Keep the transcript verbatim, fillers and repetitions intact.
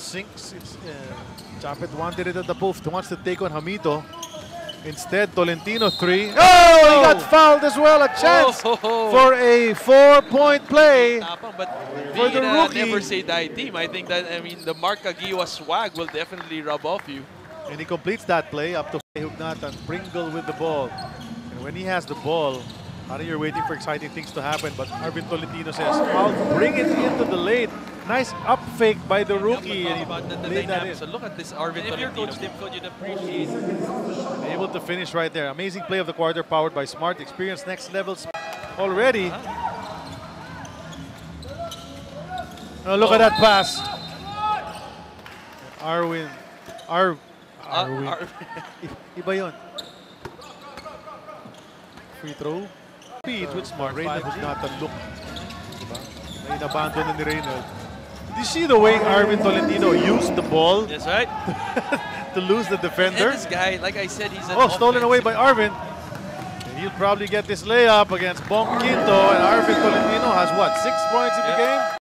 sinks. It's, uh, Japet wanted it at the post. Wants to take on Hamito. Instead, Tolentino three. Oh, he got fouled as well. A chance Oh, oh, oh. for a four-point play. But For being the in a rookie. never say die team, I think that, I mean, the Mark Aguiwa swag will definitely rub off you. And he completes that play up to Hugnatan. Pringle with the ball. And when he has the ball, I think you're waiting for exciting things to happen. But Arvin Tolentino says, I'll bring it into the lane. Nice up fake by the rookie. And he about the, the laid that in. dynamics. So look at this Arvin And if you're Tolentino. Coach Tim Could, you'd appreciate Able to finish right there. Amazing play of the quarter powered by Smart. Experience next levels already. Oh, look at that pass. Arwin. Ar Arwin. Ar I- Iba yun. Free throw. Speed with Smart. Reynald was not a look. Diba? Na inabandon na ni Reynald. Did you see the way Arvin Tolentino used the ball That's right. to lose the defender? And this guy, like I said, he's an Oh, stolen away by offensive- Arvin. And he'll probably get this layup against Bong Quinto. And Arvin Tolentino has what, six points in the Yeah. game?